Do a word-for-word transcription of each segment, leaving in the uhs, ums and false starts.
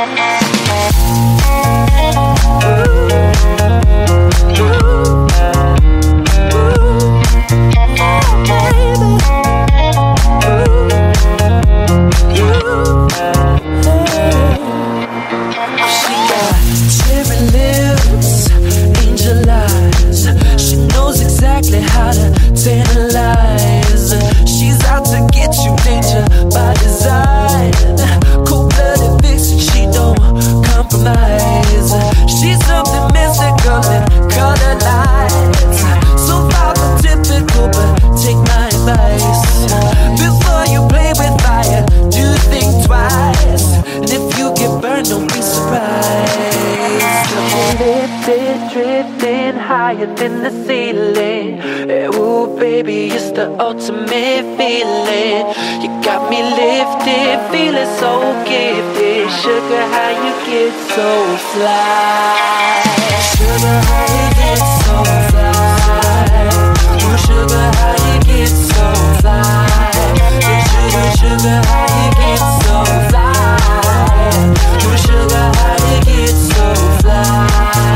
Drifting higher than the ceiling. Ooh, baby, it's the ultimate feeling. You got me lifted, feeling so gifted. Sugar, how you get so fly? Sugar, how you get so fly? Ooh, sugar, how you get so fly? Sugar, sugar, how you get so fly? Ooh, sugar, how you get so fly?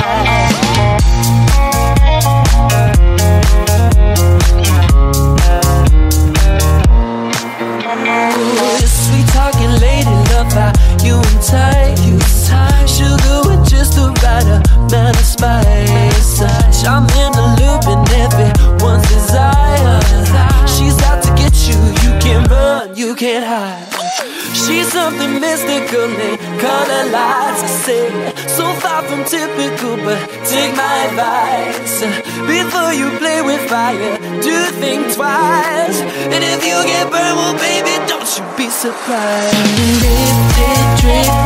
You and tight, you tight. Sugar with just the right amount of spice. I'm in the loop and everyone's desire. She's out to get you, you can't run, you can't hide. She's something mystical and color lights. I say, so far from typical, but take my advice. Before you play with fire, do think twice. And if you get burned, well baby, don't you be surprised. Lifted, drifted